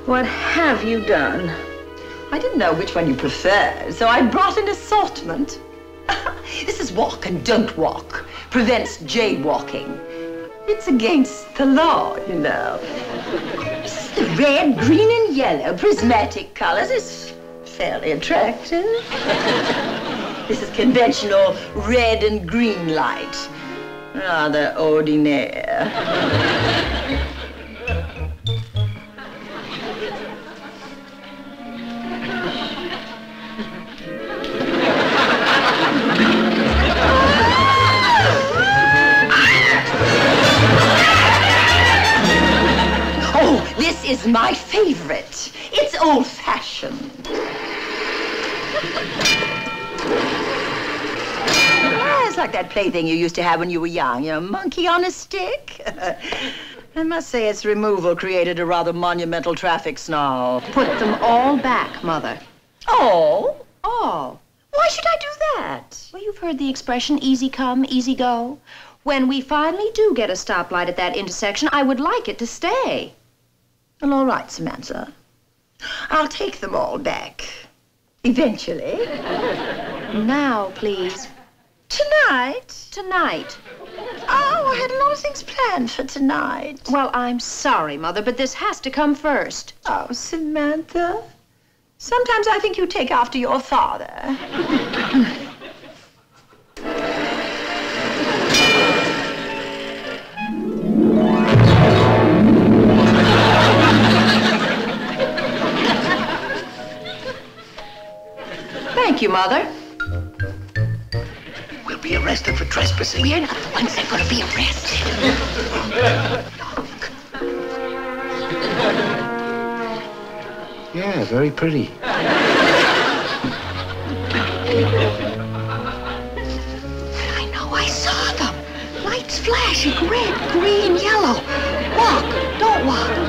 What have you done? I didn't know which one you preferred, so I brought an assortment. This is walk and don't walk. Prevents jaywalking. It's against the law, you know. This is the red, green, and yellow prismatic colors. It's fairly attractive. This is conventional red and green light. Rather ordinaire. Oh, this is my favorite. It's old-fashioned. It's like that plaything you used to have when you were young, a monkey on a stick. I must say its removal created a rather monumental traffic snarl. Put them all back, Mother. All? All? Why should I do that? Well, you've heard the expression, easy come, easy go. When we finally do get a stoplight at that intersection, I would like it to stay. Well, all right, Samantha. I'll take them all back. Eventually. Now, please. Tonight? Tonight. Oh, I had a lot of things planned for tonight. Well, I'm sorry, Mother, but this has to come first. Oh, Samantha. Sometimes I think you take after your father. Thank you, Mother. We'll be arrested for trespassing. We're not the ones that are going to be arrested. Yeah, very pretty. I know, I saw them. Lights flashing, red, green, yellow. Walk, don't walk.